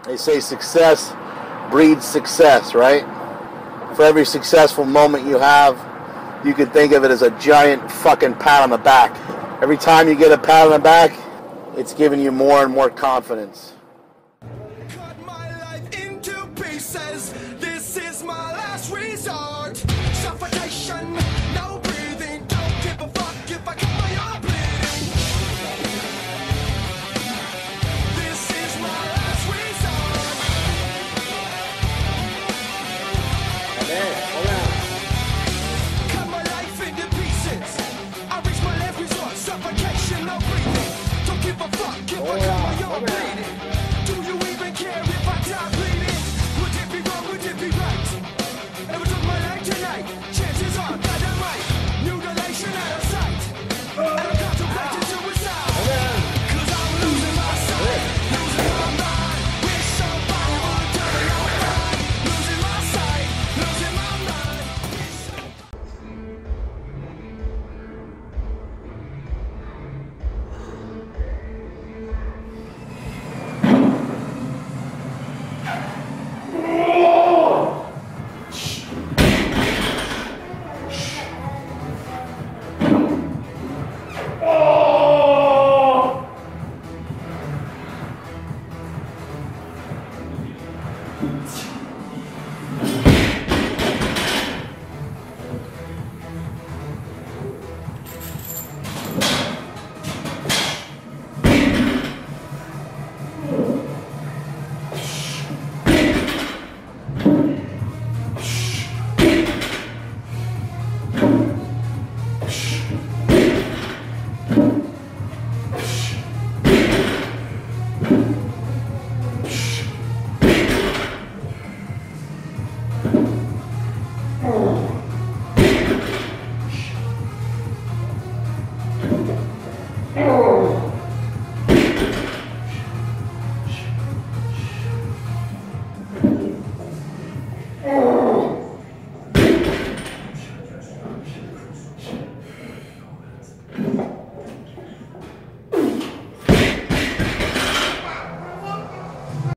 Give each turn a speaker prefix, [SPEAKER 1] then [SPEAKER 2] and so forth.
[SPEAKER 1] They say success breeds success, right? For every successful moment you have, you can think of it as a giant fucking pat on the back. Every time you get a pat on the back, it's giving you more and more confidence.
[SPEAKER 2] Cut my life into pieces. This is my last resort. Suffocation, no breathing. Don't give a fuck if I cut my arm bleeding. This is my last resort. Cut my life into pieces. I reach my last resort. Suffocation, no breathing. Don't give a fuck if I cut my arm bleeding. Do you even care if I die bleeding? Would it be wrong? Would it be right? Ever took my life tonight? Chances are that I might. Mutilation out of sight. And I'm contemplating suicide. Cause I'm losing my sight. Losing my mind. Wish somebody would tell me I'm fine. Losing my sight. Losing my mind.
[SPEAKER 3] Oh!